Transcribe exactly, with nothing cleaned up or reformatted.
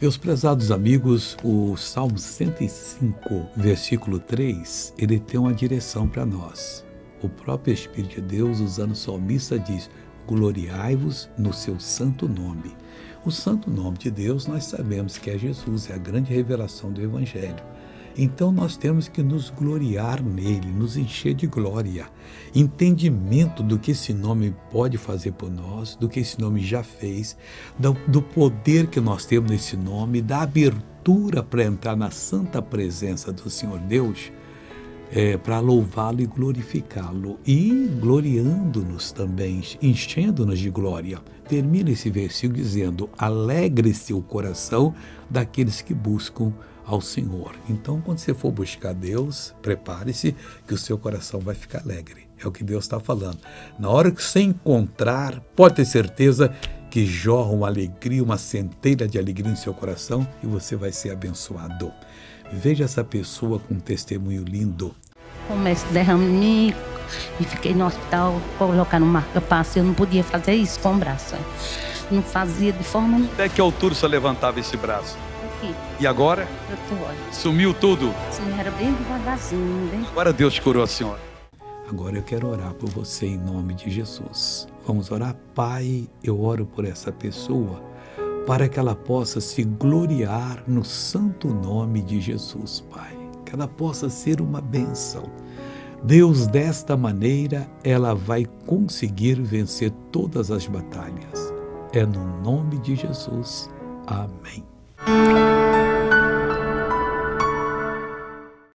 Meus prezados amigos, o Salmo cento e cinco, versículo três, ele tem uma direção para nós. O próprio Espírito de Deus, usando o salmista, diz: gloriai-vos no seu santo nome. O santo nome de Deus, nós sabemos que é Jesus, é a grande revelação do Evangelho. Então nós temos que nos gloriar nele, nos encher de glória, entendimento do que esse nome pode fazer por nós, do que esse nome já fez, do, do poder que nós temos nesse nome, da abertura para entrar na santa presença do Senhor Deus, é, para louvá-lo e glorificá-lo, e gloriando-nos também, enchendo-nos de glória. Termina esse versículo dizendo: alegre-se o coração daqueles que buscam ao Senhor. Então, quando você for buscar Deus, prepare-se que o seu coração vai ficar alegre. É o que Deus está falando. Na hora que você encontrar, pode ter certeza que jorra uma alegria, uma centelha de alegria em seu coração e você vai ser abençoado. Veja essa pessoa com um testemunho lindo. Comecei a derrame e fiquei no hospital, colocando marca-passo. Eu não podia fazer isso com o braço. Não fazia de forma nenhuma. Até que altura você levantava esse braço? Aqui. E agora? Eu tô, olha. Sumiu tudo? Assim, era bem devagarzinho, bem... Agora Deus curou a senhora. Agora eu quero orar por você em nome de Jesus. Vamos orar? Pai, eu oro por essa pessoa para que ela possa se gloriar no santo nome de Jesus, Pai. Que ela possa ser uma bênção. Deus, desta maneira, ela vai conseguir vencer todas as batalhas. É no nome de Jesus. Amém.